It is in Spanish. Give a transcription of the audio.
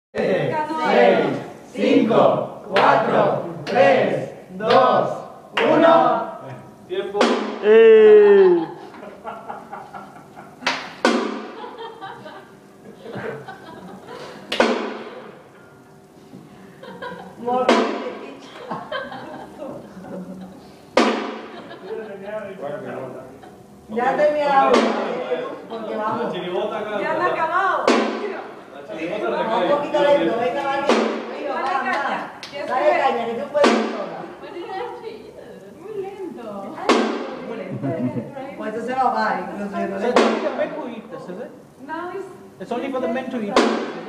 6, 5, 4, 3, 2, 1. Tiempo. Ya terminamos. Porque vamos. La chiribota acá. Ya han acabado. La chiribota la Vamos un poquito lento. Venga, vale. Dale caña. Dale caña, que tú puedes sola. Muy lento. Muy lento. Pues esto se va a bajar, incluso. It's only for the men to eat this, is it? Now it's It's only for the men to eat.